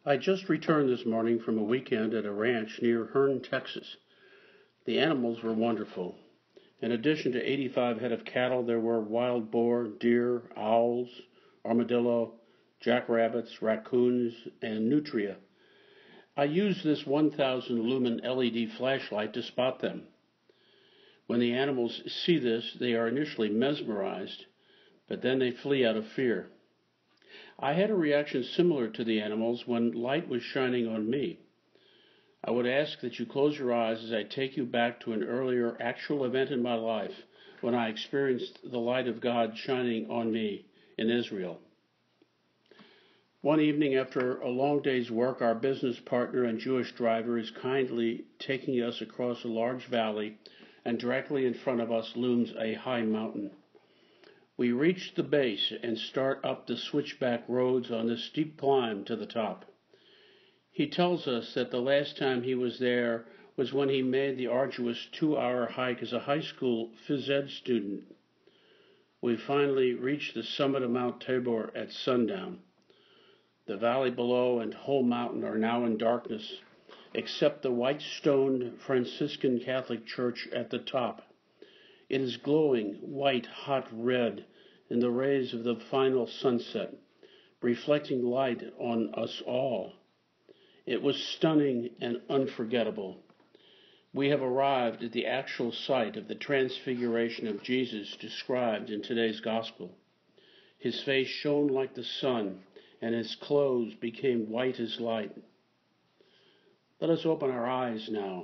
I just returned this morning from a weekend at a ranch near Hearne, Texas. The animals were wonderful. In addition to 85 head of cattle, there were wild boar, deer, owls, armadillo, jackrabbits, raccoons, and nutria. I used this 1,000 lumen LED flashlight to spot them. When the animals see this, they are initially mesmerized, but then they flee out of fear. I had a reaction similar to the animals when light was shining on me. I would ask that you close your eyes as I take you back to an earlier actual event in my life when I experienced the light of God shining on me in Israel. One evening after a long day's work, our business partner and Jewish driver is kindly taking us across a large valley, and directly in front of us looms a high mountain. We reach the base and start up the switchback roads on the steep climb to the top. He tells us that the last time he was there was when he made the arduous 2-hour hike as a high school phys ed student. We finally reached the summit of Mount Tabor at sundown. The valley below and whole mountain are now in darkness, except the white-stoned Franciscan Catholic Church at the top. It is glowing white, hot red in the rays of the final sunset, reflecting light on us all. It was stunning and unforgettable. We have arrived at the actual site of the transfiguration of Jesus described in today's gospel. His face shone like the sun, and his clothes became white as light. Let us open our eyes now.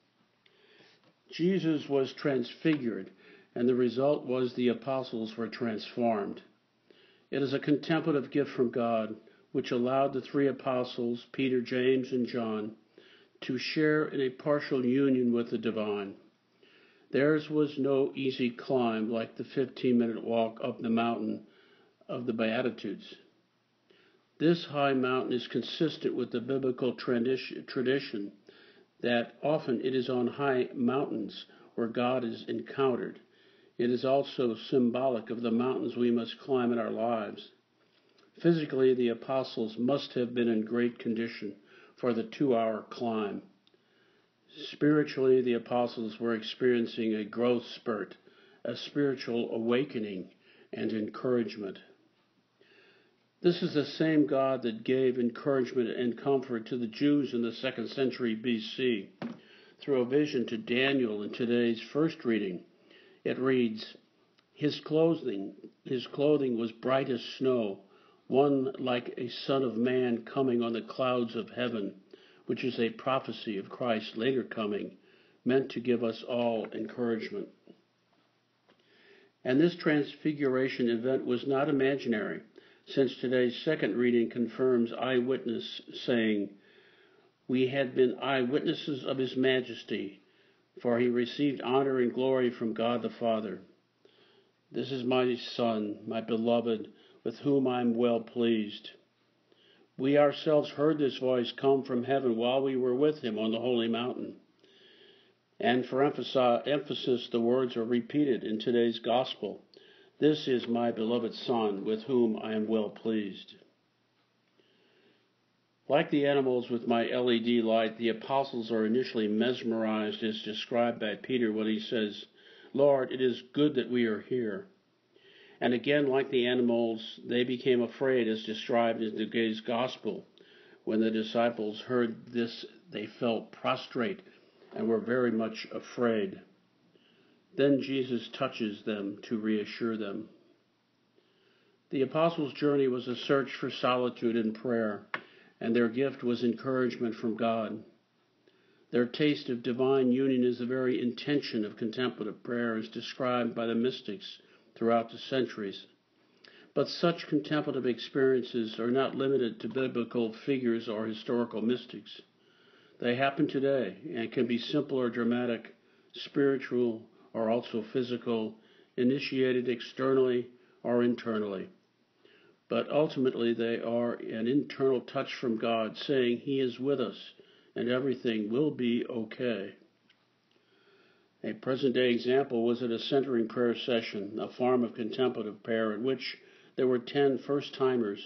Jesus was transfigured, and the result was the apostles were transformed. It is a contemplative gift from God, which allowed the three apostles, Peter, James, and John, to share in a partial union with the divine. Theirs was no easy climb like the 15-minute walk up the mountain of the Beatitudes. This high mountain is consistent with the biblical tradition that often it is on high mountains where God is encountered. It is also symbolic of the mountains we must climb in our lives. Physically, the apostles must have been in great condition for the 2-hour climb. Spiritually, the apostles were experiencing a growth spurt, a spiritual awakening and encouragement. This is the same God that gave encouragement and comfort to the Jews in the 2nd century BC through a vision to Daniel in today's first reading. It reads, His clothing was bright as snow, one like a son of man coming on the clouds of heaven, which is a prophecy of Christ's later coming, meant to give us all encouragement. And this transfiguration event was not imaginary, since today's second reading confirms eyewitness saying, We had been eyewitnesses of his majesty, for he received honor and glory from God the Father. This is my Son, my beloved, with whom I am well pleased. We ourselves heard this voice come from heaven while we were with him on the holy mountain. And for emphasis, the words are repeated in today's gospel. This is my beloved Son, with whom I am well pleased. Like the animals with my LED light, the apostles are initially mesmerized as described by Peter when he says, Lord, it is good that we are here. And again, like the animals, they became afraid as described in today's gospel. When the disciples heard this, they felt prostrate and were very much afraid. Then Jesus touches them to reassure them. The apostles' journey was a search for solitude and prayer, and their gift was encouragement from God. Their taste of divine union is the very intention of contemplative prayer as described by the mystics throughout the centuries. But such contemplative experiences are not limited to biblical figures or historical mystics. They happen today and can be simple or dramatic, spiritual or also physical, initiated externally or internally. But ultimately they are an internal touch from God saying He is with us and everything will be okay. A present-day example was at a centering prayer session, a form of contemplative prayer in which there were 10 first-timers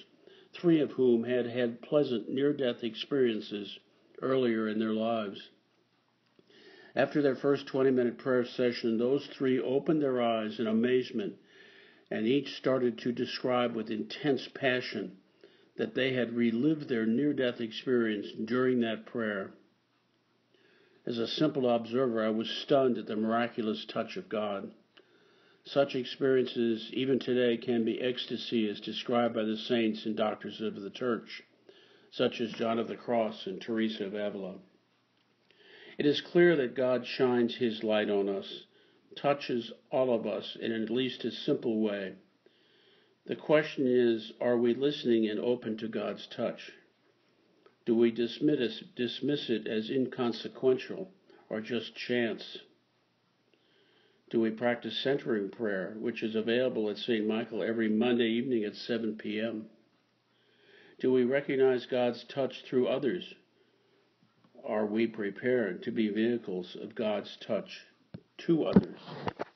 3 of whom had had pleasant near-death experiences earlier in their lives. After their first 20-minute prayer session, those 3 opened their eyes in amazement, and each started to describe with intense passion that they had relived their near-death experience during that prayer. As a simple observer, I was stunned at the miraculous touch of God. Such experiences, even today, can be ecstasy as described by the saints and doctors of the Church, such as John of the Cross and Teresa of Avila. It is clear that God shines His light on us, touches all of us in at least a simple way. The question is, are we listening and open to God's touch? Do we dismiss it as inconsequential or just chance? Do we practice centering prayer, which is available at St. Michael every Monday evening at 7 p.m.? Do we recognize God's touch through others? Are we prepared to be vehicles of God's touch to others?